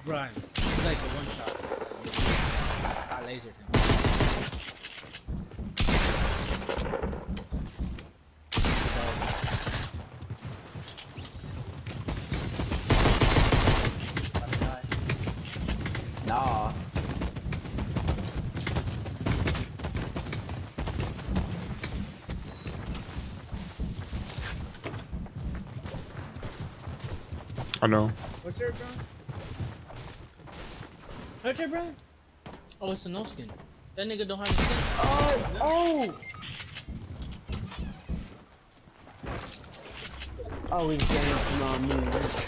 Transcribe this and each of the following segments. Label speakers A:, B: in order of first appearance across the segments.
A: Brian, it's like a one shot. I lasered him.
B: Nah.
C: I know.
A: What's your Brian? What's your Brian? Oh, it's a no skin. That nigga don't have a skin.
B: Oh! Oh, he's dancing on me.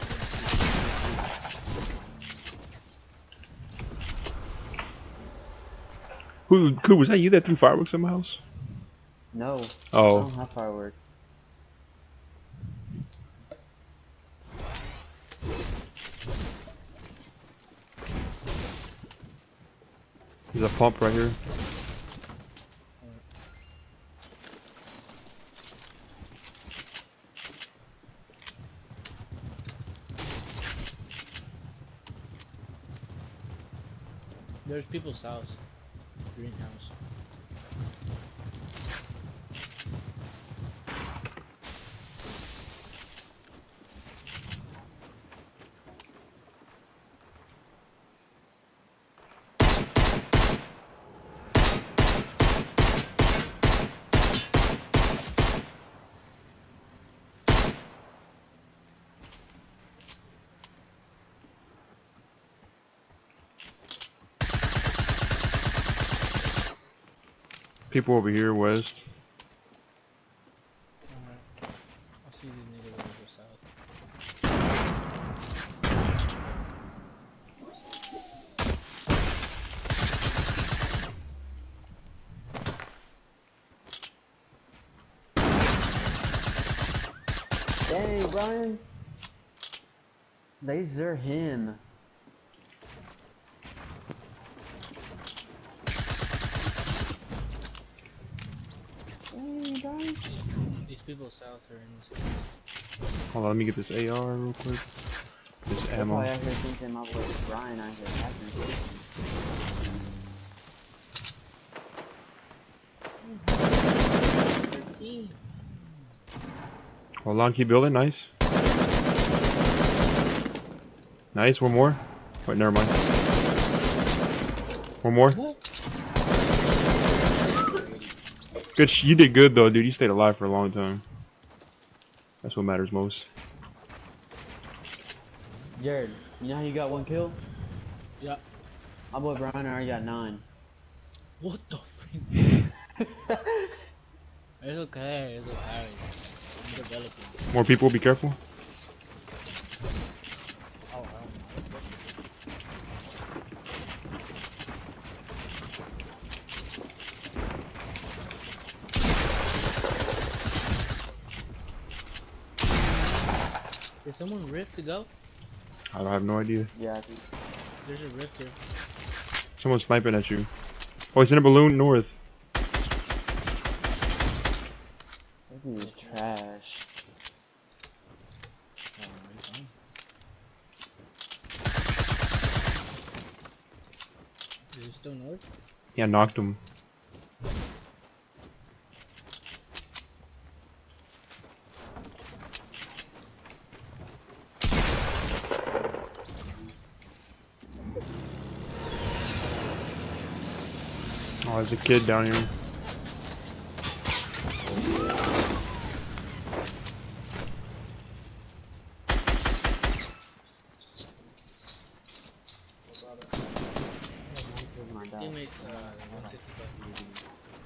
C: Who was that? You that threw fireworks in my house?
B: No.
C: Oh.
B: I don't have fireworks.
C: There's a pump right here.
A: There's people's house. Greenhouse.
C: People over here, west.
A: Alright. I'll see these niggas over south.
B: Dang, Brian. Laser him. Dang, Brian.
A: These people south are in this.
C: Hold on, let me get this AR real quick. This ammo.
B: Probably out here thinking my boy Brian out here hacking.
C: Hold on, keep building. Nice. Nice. One more. Wait, never mind. One more.
A: What?
C: Good. You did good though, dude. You stayed alive for a long time. That's what matters most.
B: Jared, you know how you got 1 kill?
A: Yeah.
B: My boy Brian already got 9.
A: What the freak? It's okay. It's okay. I'm developing.
C: More people. Be careful.
A: Oh, hell no. Did someone rift to go?
C: I have no idea.
B: Yeah, I think.
A: There's a rift here.
C: Someone's sniping at you. Oh, he's in a balloon north.
B: This is trash.
A: Oh, he's fine. Is it still north?
C: Yeah, knocked him. Oh, there's a kid down here.
A: Teammates, 155.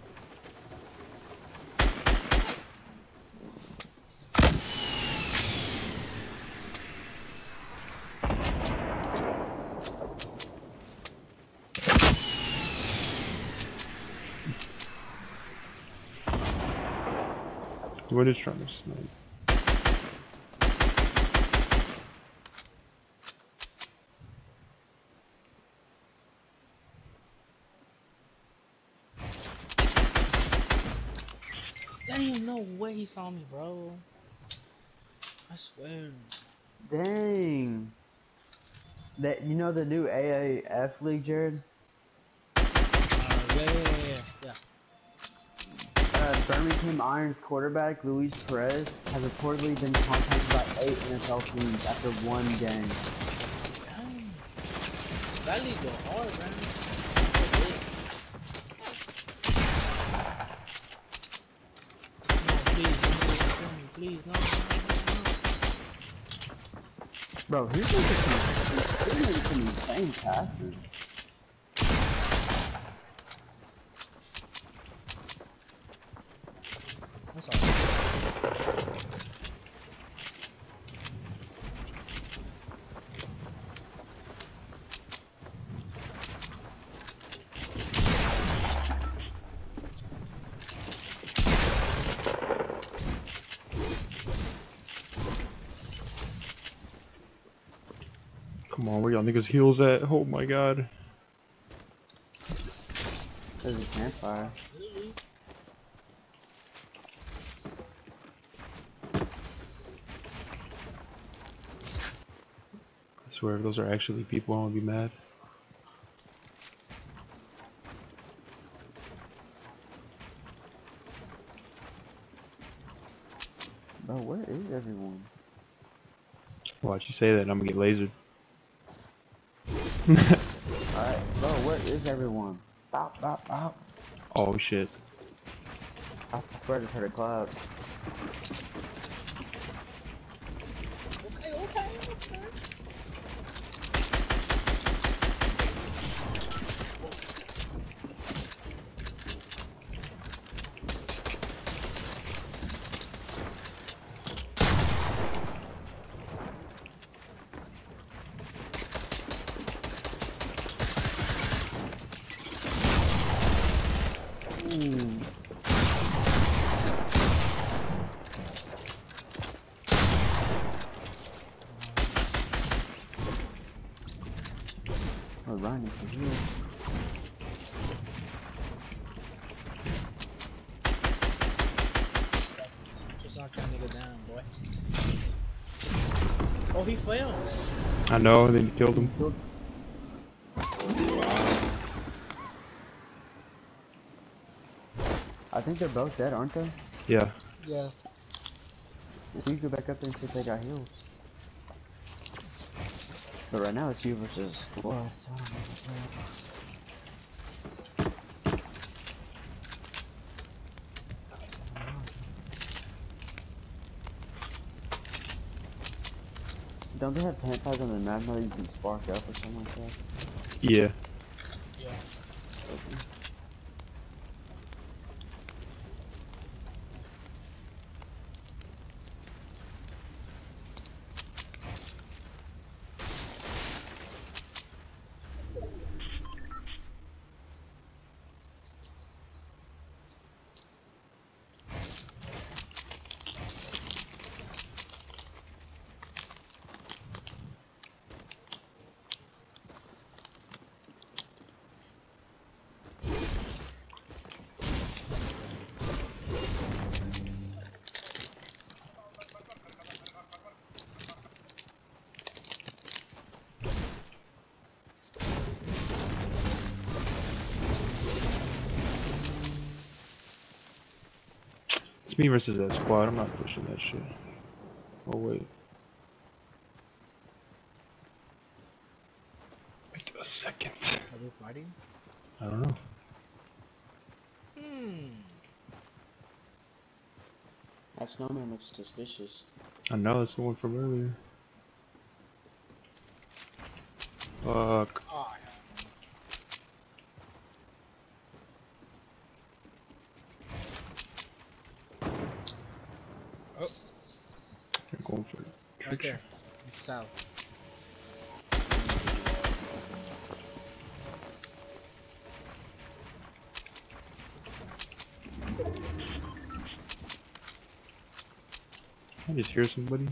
C: We're just trying to snipe.
A: Damn, no way he saw me, bro. I swear.
B: Dang. That you know the new AAF league, Jared?
A: Yeah.
B: Birmingham Irons quarterback Luis Perez has reportedly been contacted by 8 NFL teams after one game.
A: Dang. That league go hard, man. No, please, no.
B: Bro, he's making some insane passes.
A: That's all.
C: Come on, where y'all niggas heels at? Oh my god.
B: There's a campfire.
C: I swear, if those are actually people, I would be mad.
B: Bro, where is everyone?
C: Watch you say that, and I'm gonna get lasered.
B: Alright, bro, where is everyone? Bop, bop, bop.
C: Oh shit.
B: I swear I just heard a clap.
A: Okay.
B: Oh, Ryan is here.
A: Just knock that nigga down, boy. Oh, he fell.
C: I know, and then you killed him.
B: I think they're both dead, aren't they?
C: Yeah.
A: Yeah.
B: If you go back up there and see if they got heals. But right now it's you versus what? I don't know what's up. Don't they have campfires on the map now that you can spark up or something like that?
C: Yeah.
A: Yeah.
B: Okay.
C: It's me versus that squad. I'm not pushing that shit. Oh wait. Wait a second.
A: Are they fighting?
C: I don't know.
B: That snowman looks suspicious.
C: I know, it's the one from earlier. Fuck.
A: Oh, yeah.
C: They're going for it.
A: Right there. It's south.
C: I just hear somebody.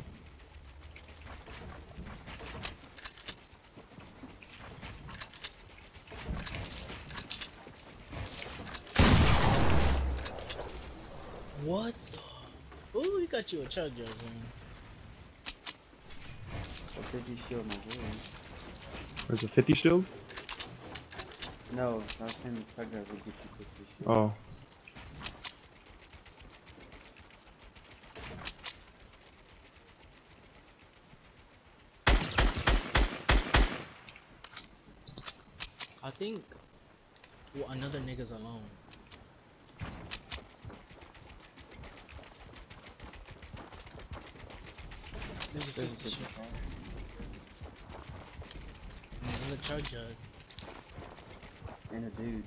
A: What? Ooh, he got you a chug jug, man.
B: What did you shield my voice?
C: There's a 50 shield?
B: No, I was saying the truck driver would get you 50 shit.
C: Oh.
A: I think another nigga's alone. There's a 50 shit. There's a chug jug.
B: And a dude.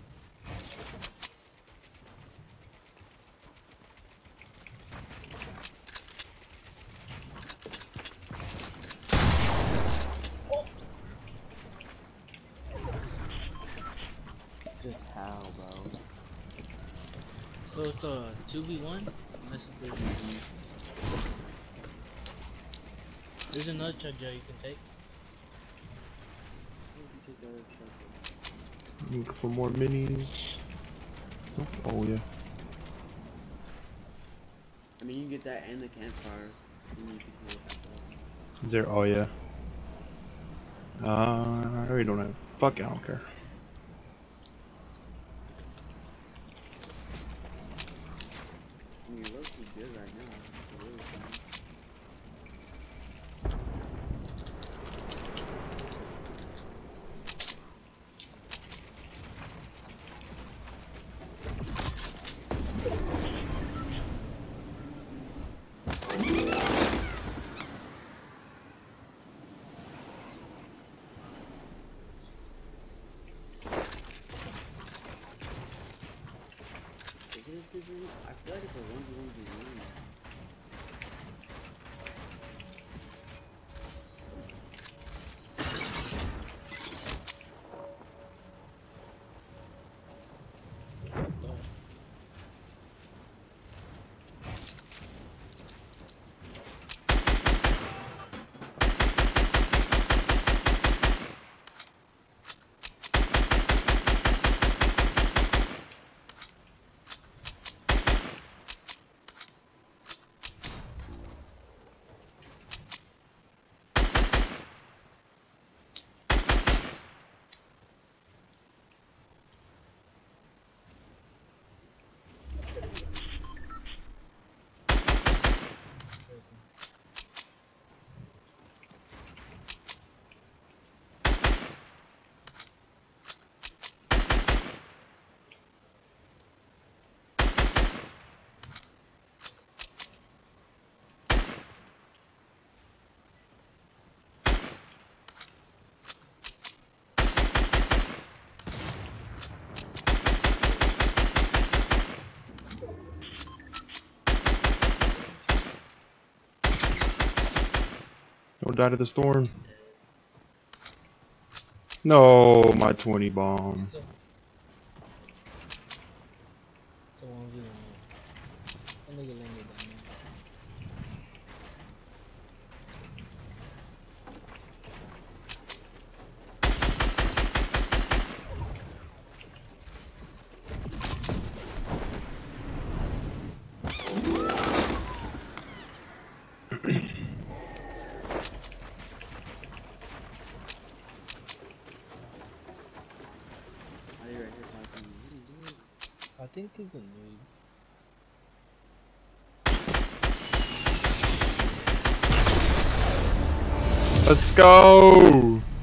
B: Just how, bro?
A: So it's a 2v1? Let's do it. There's another chug jug you can take.
C: Looking for more minis. Oh yeah.
B: I mean, you can get that and the campfire. And you can heal that.
C: Is there? Oh yeah. I already don't have. Fuck it, I don't care.
B: I mean, you're looking good right now. It's really fun. Is it a 2v1? I feel like it's a 1v1v1.
C: Don't die to the storm. No, my 20 bomb.
A: It's a 1v1. That nigga let me down, man.
B: Are you right here talking? What are you doing?
A: I think he's a noob.
C: Let's go!